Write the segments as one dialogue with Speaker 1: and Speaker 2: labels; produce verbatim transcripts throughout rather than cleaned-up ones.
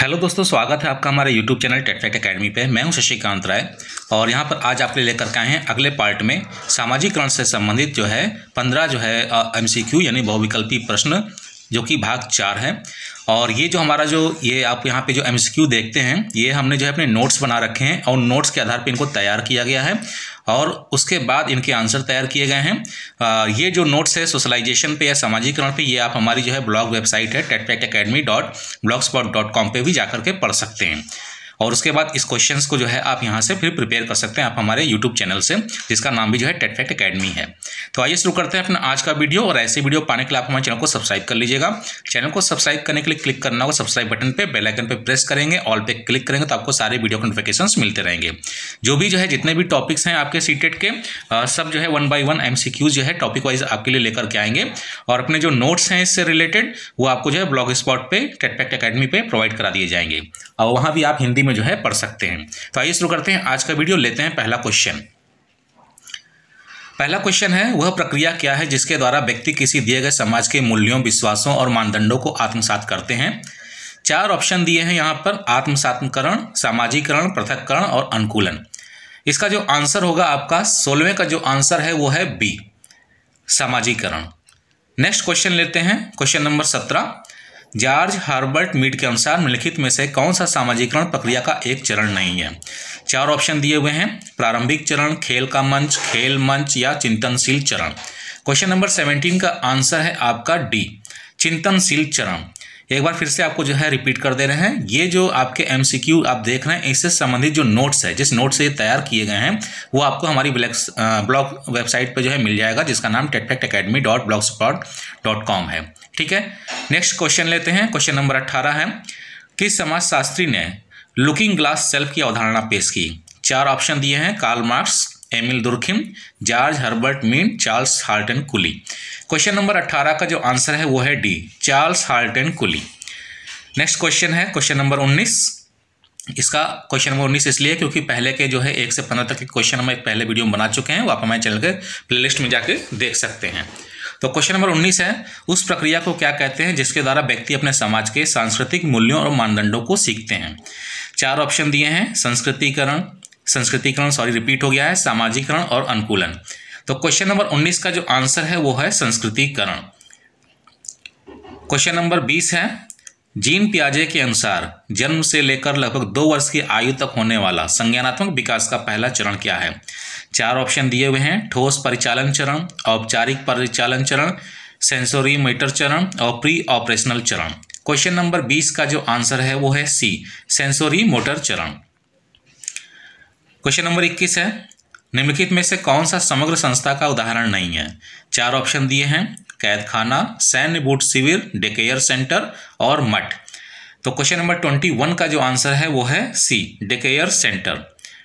Speaker 1: Hello दोस्तों, स्वागत है आपका हमारे YouTube channel TET fact academy पे। मैं हूं शशिकांत राय और यहां पर आज आपके लिए लेकर के आए हैं अगले पार्ट में सामाजिकरण से संबंधित जो है पंद्रह जो है एमसीक्यू यानी बहुविकल्पी प्रश्न, जो कि भाग चार है। और ये जो हमारा जो ये आप यहाँ पे जो एमसीक्यू देखते हैं, ये हमने जो है अपने नोट्स बना रखे हैं और नोट्स के आधार पे इनको तैयार किया गया है और उसके बाद इनके आंसर तैयार किए गए हैं। आ, ये जो नोट्स है सोशलाइजेशन पे या सामाजिकरण पे, ये आप हमारी जो है ब्लॉग वेबसाइट है TET fact academy dot blogspot dot com पर भी जा करके पढ़ सकते हैं। और उसके बाद इस क्वेश्चंस को जो है आप यहाँ से फिर प्रिपेयर कर सकते हैं आप हमारे यूट्यूब चैनल से, जिसका नाम भी जो है टेट फैक्ट अकेडमी है। तो आइए शुरू करते हैं अपना आज का वीडियो। और ऐसे वीडियो पाने के लिए आप हमारे चैनल को सब्सक्राइब कर लीजिएगा। चैनल को सब्सक्राइब करने के लिए क्लिक करना होगा सब्सक्राइब बटन पे, बेल आइकन पे प्रेस करेंगे, ऑल पे क्लिक करेंगे तो आपको सारे वीडियो नोटिफिकेशंस मिलते रहेंगे। जो भी जो है जितने भी टॉपिक्स हैं आपके सीटेट के आ, सब जो है वन बाई वन एमसीक्यूज जो है टॉपिक वाइज आपके लिए लेकर के आएंगे। और अपने जो नोट्स हैं इससे रिलेटेड वो आपको जो है ब्लॉग स्पॉट पे टेट फैक्ट अकेडमी पे प्रोवाइड करा दिए जाएंगे और वहाँ भी आप हिंदी में जो है पढ़ सकते हैं। तो आइए शुरू करते हैं आज का वीडियो। लेते हैं पहला क्वेश्चन। पहला क्वेश्चन है, वह प्रक्रिया क्या है जिसके द्वारा व्यक्ति किसी दिए गए समाज के मूल्यों, विश्वासों और मानदंडों को आत्मसात करते हैं। चार ऑप्शन दिए हैं यहाँ पर, आत्मसातकरण, सामाजिकरण, पृथक्करण और अनुकूलन। इसका जो आंसर होगा आपका सोलहवें का जो आंसर है वो है बी, सामाजिकरण। नेक्स्ट क्वेश्चन लेते हैं, क्वेश्चन नंबर सत्रह। जॉर्ज हर्बर्ट मीड के अनुसार निम्नलिखित में से कौन सा सामाजिकरण प्रक्रिया का एक चरण नहीं है। चार ऑप्शन दिए हुए हैं, प्रारंभिक चरण, खेल का मंच, खेल मंच या चिंतनशील चरण। क्वेश्चन नंबर सत्रह का आंसर है आपका डी, चिंतनशील चरण। एक बार फिर से आपको जो है रिपीट कर दे रहे हैं, ये जो आपके एमसीक्यू आप देख रहे हैं इससे संबंधित जो नोट्स है, जिस नोट से ये तैयार किए गए हैं वो आपको हमारी ब्लॉग वेबसाइट पे जो है मिल जाएगा, जिसका नाम TET fact academy dot blogspot dot com है। ठीक है, नेक्स्ट क्वेश्चन लेते हैं। क्वेश्चन नंबर अट्ठारह है, किस समाजशास्त्री ने लुकिंग ग्लास सेल्फ की अवधारणा पेश की। चार ऑप्शन दिए हैं, Karl Marx, Emile Durkheim, George Herbert Mead, Charles Horton Cooley. Question number अट्ठारह का जो आंसर है वो है D, Charles Horton Cooley. Next question है क्वेश्चन नंबर उन्नीस। इसका क्वेश्चन नंबर उन्नीस इसलिए क्योंकि पहले के जो है एक से पंद्रह तक के क्वेश्चन हम एक पहले वीडियो में बना चुके हैं, वो आप हमारे चैनल के प्लेलिस्ट में जाके देख सकते हैं। तो क्वेश्चन नंबर उन्नीस है, उस प्रक्रिया को क्या कहते हैं जिसके द्वारा व्यक्ति अपने समाज के सांस्कृतिक मूल्यों और मानदंडों को सीखते हैं। चार ऑप्शन दिए हैं, संस्कृतिकरण संस्कृतिकरण सॉरी रिपीट हो गया है, सामाजिकरण और अनुकूलन। तो क्वेश्चन नंबर उन्नीस का जो आंसर है वो है संस्कृतिकरण। क्वेश्चन नंबर बीस है, जीन पियाजे के अनुसार जन्म से लेकर लगभग दो वर्ष की आयु तक होने वाला संज्ञानात्मक विकास का पहला चरण क्या है। चार ऑप्शन दिए हुए हैं, ठोस परिचालन चरण, औपचारिक परिचालन चरण, सेंसोरी मोटर चरण और प्री ऑपरेशनल चरण। क्वेश्चन नंबर बीस का जो आंसर है वो है सी, सेंसोरी मोटर चरण। क्वेश्चन नंबर इक्कीस है, निम्नलिखित में से कौन सा समग्र संस्था का उदाहरण नहीं है। चार ऑप्शन दिए हैं, कैद खाना, सैन्य बूट शिविर, डेकेयर सेंटर और मठ। तो क्वेश्चन नंबर इक्कीस का जो आंसर है वो है C, daycare centre.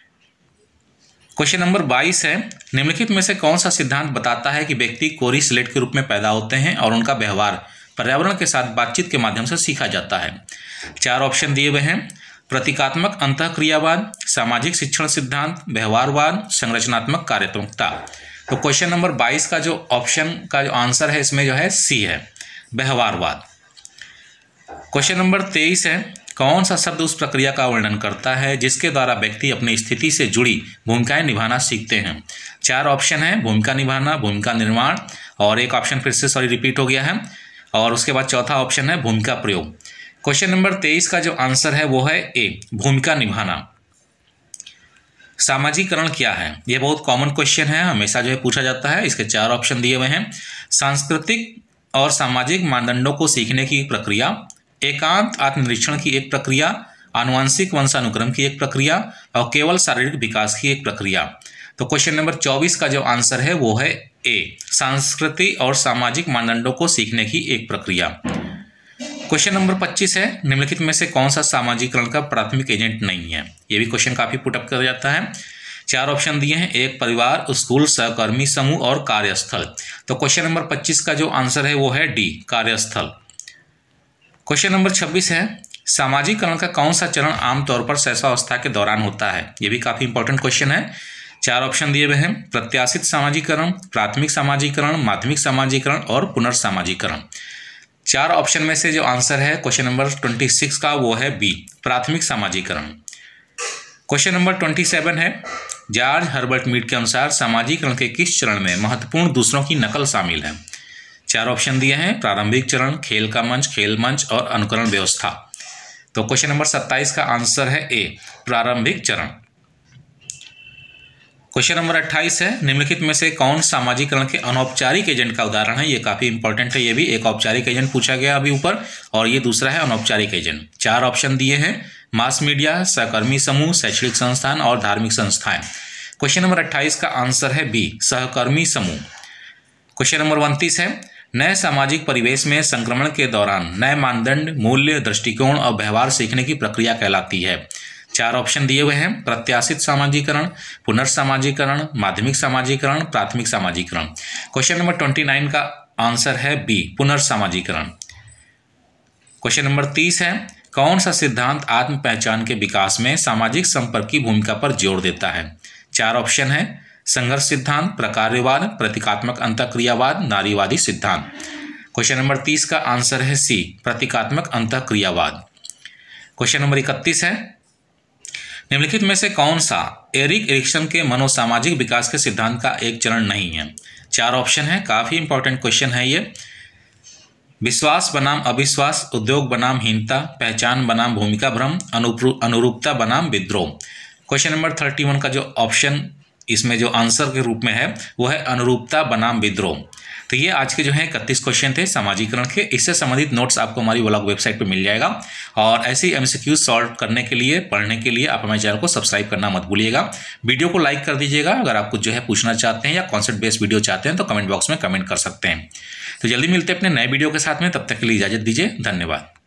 Speaker 1: Question number बाईस है, निम्नलिखित में से कौन सा सिद्धांत बताता है कि व्यक्ति कोरी स्लेट के रूप में पैदा होते हैं और उनका व्यवहार पर्यावरण के साथ बातचीत के माध्यम से सीखा जाता है। चार ऑप्शन दिए हुए हैं, प्रतीकात्मक अंतःक्रियावाद, सामाजिक शिक्षण सिद्धांत, व्यवहारवाद, संरचनात्मक कार्यात्मकता। तो क्वेश्चन नंबर बाईस का जो ऑप्शन का जो आंसर है इसमें जो है सी है, व्यवहारवाद। क्वेश्चन नंबर तेईस है, कौन सा शब्द उस प्रक्रिया का वर्णन करता है जिसके द्वारा व्यक्ति अपनी स्थिति से जुड़ी भूमिकाएं निभाना सीखते हैं। चार ऑप्शन है, भूमिका निभाना, भूमिका निर्माण और एक ऑप्शन फिर से सॉरी रिपीट हो गया है और उसके बाद चौथा ऑप्शन है भूमिका प्रयोग। क्वेश्चन नंबर तेईस का जो आंसर है वो है ए, भूमिका निभाना। सामाजिकरण क्या है, यह बहुत कॉमन क्वेश्चन है, हमेशा जो है पूछा जाता है। इसके चार ऑप्शन दिए हुए हैं, सांस्कृतिक और सामाजिक मानदंडों को सीखने की प्रक्रिया, एकांत आत्मनिरीक्षण की एक प्रक्रिया, आनुवंशिक वंशानुक्रम की एक प्रक्रिया और केवल शारीरिक विकास की एक प्रक्रिया। तो क्वेश्चन नंबर चौबीस का जो आंसर है वो है ए, सांस्कृतिक और सामाजिक मानदंडों को सीखने की एक प्रक्रिया। क्वेश्चन नंबर पच्चीस है, निम्नलिखित में से कौन सा सामाजिकरण का प्राथमिक एजेंट नहीं है। ये भी क्वेश्चन काफी पुटअप कर जाता है। चार ऑप्शन दिए हैं, एक परिवार, स्कूल, सहकर्मी समूह और कार्यस्थल। तो क्वेश्चन नंबर पच्चीस का जो आंसर है वो है डी, कार्यस्थल। क्वेश्चन नंबर छब्बीस है, सामाजिकरण का कौन सा चरण आमतौर पर शैशवावस्था के दौरान होता है। ये भी काफी इंपॉर्टेंट क्वेश्चन है। चार ऑप्शन दिए हुए हैं, प्रत्याशित सामाजिकरण, प्राथमिक सामाजिकरण, माध्यमिक सामाजिकरण और पुनर्सामाजिकरण। चार ऑप्शन में से जो आंसर है क्वेश्चन नंबर ट्वेंटी सिक्स का वो है बी, प्राथमिक सामाजिकरण। क्वेश्चन नंबर ट्वेंटी सेवन है, जॉर्ज हर्बर्ट मीड के अनुसार सामाजिकरण के किस चरण में महत्वपूर्ण दूसरों की नकल शामिल है? चार ऑप्शन दिए हैं, प्रारंभिक चरण, खेल का मंच, खेल मंच और अनुकरण व्यवस्था। तो क्वेश्चन नंबर सत्ताईस का आंसर है ए, प्रारंभिक चरण। क्वेश्चन नंबर अट्ठाईस है, निम्नलिखित में से कौन सामाजिकरण के अनौपचारिक एजेंट का उदाहरण है? ये काफी इंपॉर्टेंट है, ये भी एक औपचारिक एजेंट पूछा गया अभी ऊपर और ये दूसरा है अनौपचारिक एजेंट। चार ऑप्शन दिए हैं, मास मीडिया, सहकर्मी समूह, शैक्षणिक संस्थान और धार्मिक संस्थाएं। क्वेश्चन नंबर अट्ठाईस का आंसर है बी, सहकर्मी समूह। क्वेश्चन नंबर उनतीस है, नए सामाजिक परिवेश में संक्रमण के दौरान नए मानदंड, मूल्य, दृष्टिकोण और व्यवहार सीखने की प्रक्रिया कहलाती है। चार ऑप्शन दिए हुए हैं, प्रत्याशित सामाजिकरण, पुनर्सामाजिकरण, माध्यमिक सामाजिकरण, प्राथमिक सामाजिकरण। क्वेश्चन नंबर ट्वेंटी नाइन का आंसर है बी, पुनर्सामाजिकरण। क्वेश्चन नंबर तीस है, कौन सा सिद्धांत आत्म पहचान के विकास में सामाजिक संपर्क की भूमिका पर जोर देता है? चार ऑप्शन है, संघर्ष सिद्धांत, प्रकार्यवाद, प्रतीकात्मक अंतःक्रियावाद, नारीवादी सिद्धांत। क्वेश्चन नंबर तीस का आंसर है सी, प्रतीकात्मक अंतःक्रियावाद। क्वेश्चन नंबर इकतीस है, निम्नलिखित में से कौन सा एरिक एरिक्सन के मनोसामाजिक विकास के सिद्धांत का एक चरण नहीं है? चार ऑप्शन है, काफी इंपॉर्टेंट क्वेश्चन है ये। विश्वास बनाम अविश्वास, उद्योग बनाम हीनता, पहचान बनाम भूमिका भ्रम, अनुरूपता बनाम विद्रोह। क्वेश्चन नंबर थर्टी वन का जो ऑप्शन इसमें जो आंसर के रूप में है वो है अनुरूपता बनाम विद्रोह। तो ये आज के जो है इकतीस क्वेश्चन थे सामाजिकरण के। इससे संबंधित नोट्स आपको हमारी व्लॉग वेबसाइट पे मिल जाएगा और ऐसे ही एमसीक्यूज सॉल्व करने के लिए, पढ़ने के लिए आप हमारे चैनल को सब्सक्राइब करना मत भूलिएगा। वीडियो को लाइक कर दीजिएगा। अगर आप कुछ जो है पूछना चाहते हैं या कॉन्सेप्ट बेस्ड वीडियो चाहते हैं तो कमेंट बॉक्स में कमेंट कर सकते हैं। तो जल्दी मिलते हैं अपने नए वीडियो के साथ में, तब तक के लिए इजाजत दीजिए, धन्यवाद।